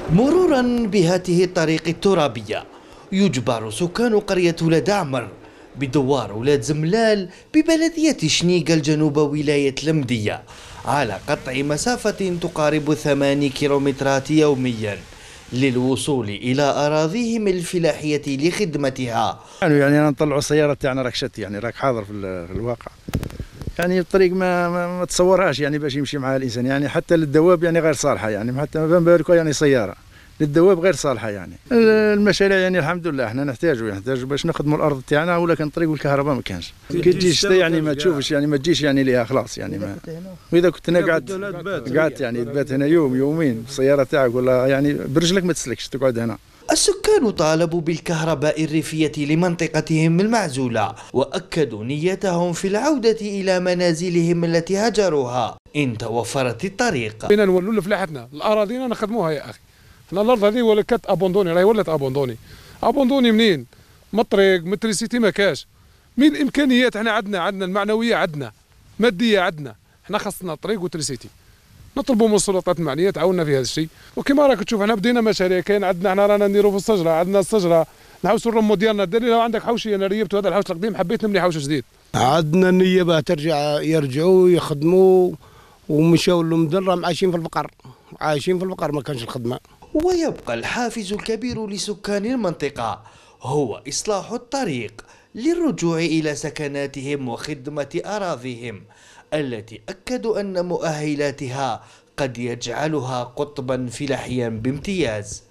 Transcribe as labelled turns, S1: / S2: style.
S1: مرورا بهذه الطريق الترابية يجبر سكان قرية ولاد عمر بدوار ولاد زملال ببلدية شنيقة الجنوب ولاية المدية على قطع مسافة تقارب 8 كيلومترات يوميا للوصول إلى أراضيهم الفلاحية لخدمتها.
S2: يعني أنا نطلعوا السيارة تاعنا راك شت، يعني راك حاضر في الواقع. يعني الطريق ما تصورهاش يعني باش يمشي معها الإنسان، يعني حتى للدواب يعني غير صالحة، يعني حتى ما بالك يعني سيارة للدواب غير صالحة. يعني المشاريع يعني الحمد لله احنا نحتاجوا باش نخدموا الارض تاعنا، ولكن الطريق والكهرباء ما كانش. كي تجي الشتاء يعني ما تشوفش، يعني ما تجيش يعني ليها خلاص يعني ما. واذا كنت هنا قعدت يعني تبات هنا يوم يومين السيارة تاعك ولا يعني برجلك ما تسلكش تقعد هنا.
S1: السكان طالبوا بالكهرباء الريفية لمنطقتهم المعزولة وأكدوا نيتهم في العودة إلى منازلهم التي هجروها إن توفرت الطريق.
S3: بينا نولوا لفلاحتنا الأراضينا نخدموها يا أخي. احنا الأرض هذه ولا كانت أبوندوني، راهي ولات أبوندوني منين؟ من الطريق من التريسيتي ما كاش. من الإمكانيات احنا عندنا المعنوية، عندنا مادية، عندنا احنا خاصنا طريق وتريسيتي. نطلبوا من السلطات المعنيه تعاوننا في هذا الشيء، وكما راك تشوف احنا بدينا مشاريع. كاين عندنا احنا رانا نديروا في الشجره، عندنا الشجره نحوسوا الرمو ديالنا. ديري لو عندك حوشي، انا ريبت هذا الحوش القديم حبيت نبني حوش جديد.
S4: عندنا النيه باه يرجعوا يخدموا، ومشاو لهم راهم عايشين في الفقر، ما كانش الخدمه.
S1: ويبقى الحافز الكبير لسكان المنطقه هو اصلاح الطريق للرجوع الى سكناتهم وخدمه اراضيهم التي أكدوا أن مؤهلاتها قد يجعلها قطبا فلاحيا بامتياز.